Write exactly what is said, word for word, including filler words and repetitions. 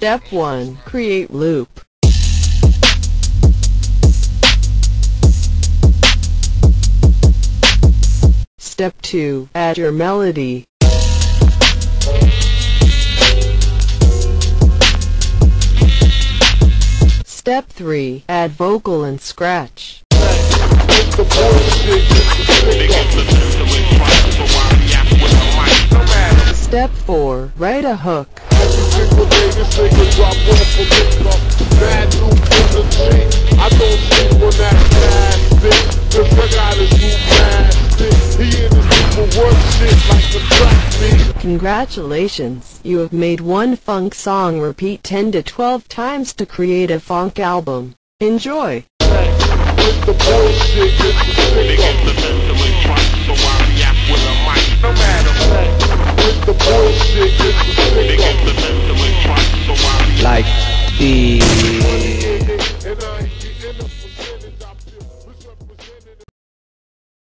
Step one. Create loop. Step two. Add your melody. Step three. Add vocal and scratch. Step four. Write a hook. Congratulations, you have made one funk song repeat ten to twelve times to create a funk album. Enjoy! Like the